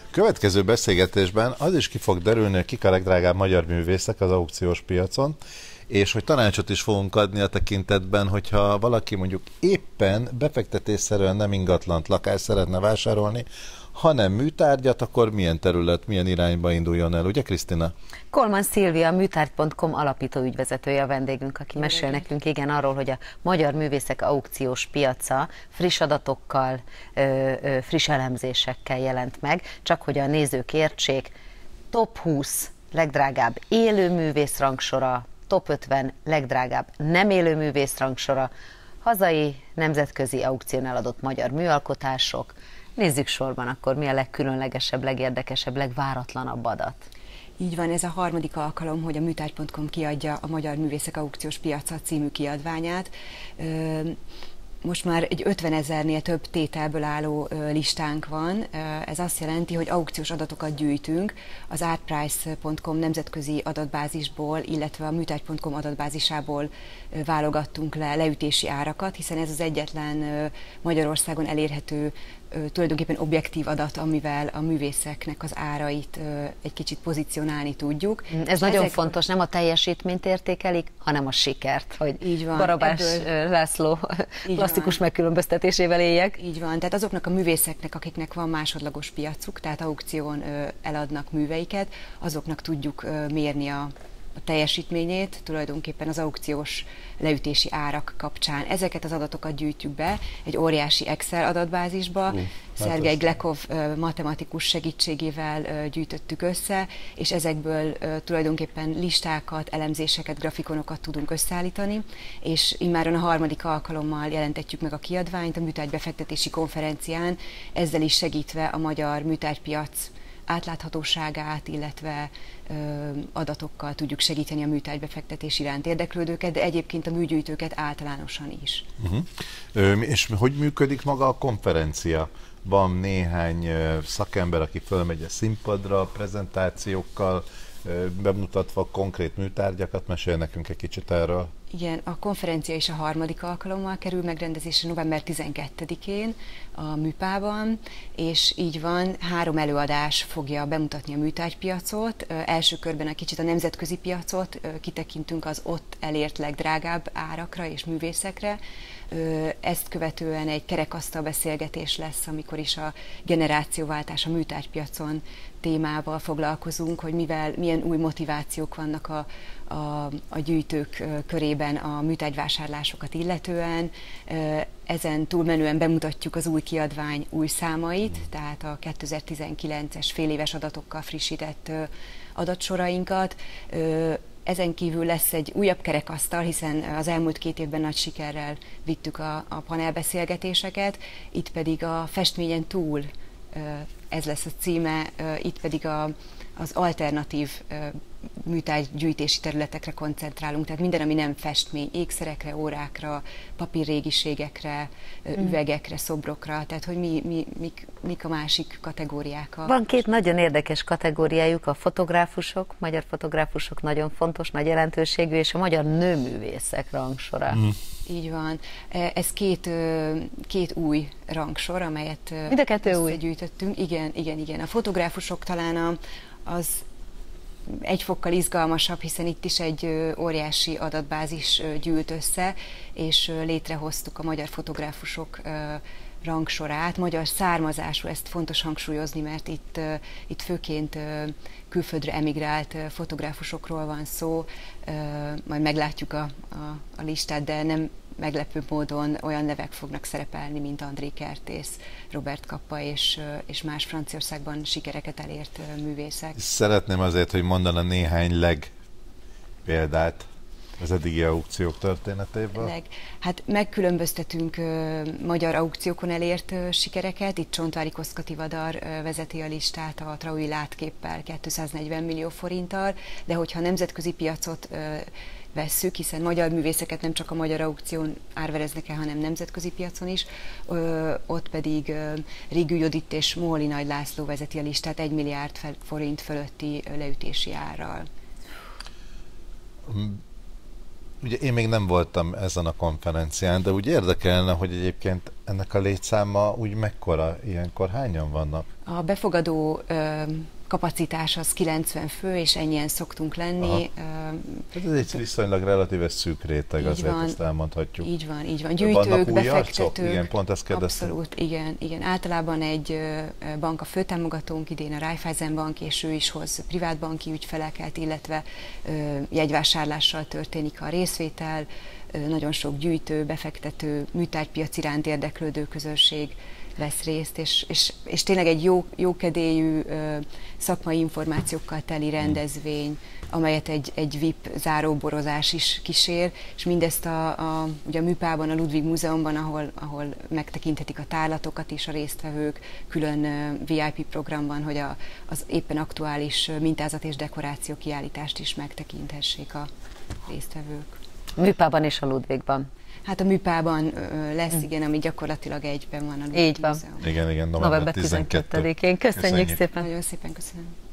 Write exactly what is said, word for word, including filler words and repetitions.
Következő beszélgetésben az is ki fog derülni, hogy kik a legdrágább magyar művészek az aukciós piacon, és hogy tanácsot is fogunk adni a tekintetben, hogyha valaki mondjuk éppen befektetésszerűen nem ingatlant, lakást szeretne vásárolni, hanem műtárgyat, akkor milyen terület, milyen irányba induljon el, ugye Krisztina? Kolman Szilvia, a műtárgy pont com alapító ügyvezetője a vendégünk, aki Jó mesél legyen. nekünk igen arról, hogy a magyar művészek aukciós piaca friss adatokkal, friss elemzésekkel jelent meg, csak hogy a nézők értsék, top húsz legdrágább élő művész rangsora, top ötven legdrágább nem élő művész rangsora, hazai, nemzetközi aukción eladott magyar műalkotások. Nézzük sorban akkor, mi a legkülönlegesebb, legérdekesebb, legváratlanabb adat. Így van, ez a harmadik alkalom, hogy a műtárgy pont com kiadja a Magyar Művészek Aukciós Piaca című kiadványát. Most már egy ötvenezernél több tételből álló listánk van. Ez azt jelenti, hogy aukciós adatokat gyűjtünk az artprice pont com nemzetközi adatbázisból, illetve a műtárgy pont com adatbázisából válogattunk le leütési árakat, hiszen ez az egyetlen Magyarországon elérhető tulajdonképpen objektív adat, amivel a művészeknek az árait egy kicsit pozícionálni tudjuk. Ez és nagyon ezek... fontos, nem a teljesítményt értékelik, hanem a sikert, hogy így van, Barabás ebből... László klasszikus van. megkülönböztetésével éljek. Így van, tehát azoknak a művészeknek, akiknek van másodlagos piacuk, tehát aukción eladnak műveiket, azoknak tudjuk mérni a a teljesítményét tulajdonképpen az aukciós leütési árak kapcsán. Ezeket az adatokat gyűjtjük be egy óriási Excel adatbázisba. Uh, Szergej Glekov matematikus segítségével gyűjtöttük össze, és ezekből tulajdonképpen listákat, elemzéseket, grafikonokat tudunk összeállítani, és immáron a harmadik alkalommal jelentetjük meg a kiadványt a műtárgy befektetési konferencián, ezzel is segítve a magyar műtárgypiac átláthatóságát, illetve ö, adatokkal tudjuk segíteni a műtárgybefektetés iránt érdeklődőket, de egyébként a műgyűjtőket általánosan is. Uh-huh. Ö, és hogy működik maga a konferencia? Van néhány ö, szakember, aki fölmegy a színpadra, prezentációkkal, ö, bemutatva konkrét műtárgyakat, mesél nekünk egy kicsit erről. Igen, a konferencia is a harmadik alkalommal kerül megrendezésre november tizenkettedikén a Műpában, és így van, három előadás fogja bemutatni a műtárgypiacot. Első körben egy kicsit a nemzetközi piacot, kitekintünk az ott elért legdrágább árakra és művészekre. Ezt követően egy kerekasztal beszélgetés lesz, amikor is a generációváltás a műtárgypiacon témával foglalkozunk, hogy mivel, milyen új motivációk vannak a, a, a gyűjtők körében a műtárgyvásárlásokat illetően. Ezen túlmenően bemutatjuk az új kiadvány új számait, tehát a kétezer-tizenkilences féléves adatokkal frissített adatsorainkat. Ezen kívül lesz egy újabb kerekasztal, hiszen az elmúlt két évben nagy sikerrel vittük a, a panelbeszélgetéseket, itt pedig a festményen túl, ez lesz a címe, itt pedig a, az alternatív műtárgygyűjtési területekre koncentrálunk, tehát minden, ami nem festmény, ékszerekre, órákra, papírrégiségekre, mm. üvegekre, szobrokra, tehát hogy mi, mi, mik, mik a másik kategóriák. A... Van két nagyon érdekes kategóriájuk, a fotográfusok, magyar fotográfusok nagyon fontos, nagy jelentőségű, és a magyar nőművészek rangsora. Mm. Így van. Ez két, két új rangsor, amelyet mind a kettő új gyűjtöttünk. Igen, igen, igen. A fotográfusok talán a, az egy fokkal izgalmasabb, hiszen itt is egy óriási adatbázis gyűlt össze, és létrehoztuk a magyar fotográfusok rangsorát, magyar származású, ezt fontos hangsúlyozni, mert itt, itt főként külföldre emigrált fotográfusokról van szó, majd meglátjuk a, a, a listát, de nem meglepő módon olyan nevek fognak szerepelni, mint André Kertész, Robert Kappa és, és más Franciaországban sikereket elért művészek. Szeretném azért, hogy mondana néhány leg példát az eddigi aukciók történetéből. Leg. Hát megkülönböztetünk uh, magyar aukciókon elért uh, sikereket, itt Csontvári Koszkati Vadar uh, vezeti a listát a Traui látképpel kétszáznegyven millió forinttal, de hogyha nemzetközi piacot uh, vesszük, hiszen magyar művészeket nem csak a magyar aukción árvereznek el, hanem nemzetközi piacon is, ö, ott pedig ö, Rigű Judit és Móli Nagy László vezeti a listát egy milliárd forint fölötti leütési árral. ugye én még nem voltam ezen a konferencián, de úgy érdekelne, hogy egyébként ennek a létszáma úgy mekkora, ilyenkor hányan vannak? A befogadó ö, kapacitás az kilencven fő, és ennyien szoktunk lenni. Ö, Ez egy viszonylag relatíve szűk réteg, azért van, ezt elmondhatjuk. Így van, így van. Gyűjtők, vannak új befektetők. arcok? Igen, pont ezt kérdeztem. Abszolút, igen, igen. Általában egy bank a főtámogatónk, idén a Raiffeisen Bank, és ő is hoz privátbanki ügyfeleket, illetve ö, jegyvásárlással történik a részvétel, ö, nagyon sok gyűjtő, befektető, műtárgypiac iránt érdeklődő közönség vesz részt, és, és, és tényleg egy jó, jókedélyű ö, szakmai információkkal teli rendezvény, amelyet egy, egy vé i pé záróborozás is kísér, és mindezt a, a, ugye a Műpában, a Ludwig Múzeumban, ahol, ahol megtekinthetik a tárlatokat is a résztvevők, külön uh, vé i pé programban, hogy a, az éppen aktuális mintázat és dekoráció kiállítást is megtekinthessék a résztvevők. Műpában és a Ludwigban. Hát a Műpában ö, lesz, hm. igen, ami gyakorlatilag egyben van a Ludwig Így van. Múzeum. Igen, igen, november tizenkettedikén. Köszönjük, Köszönjük szépen. Nagyon szépen köszönöm.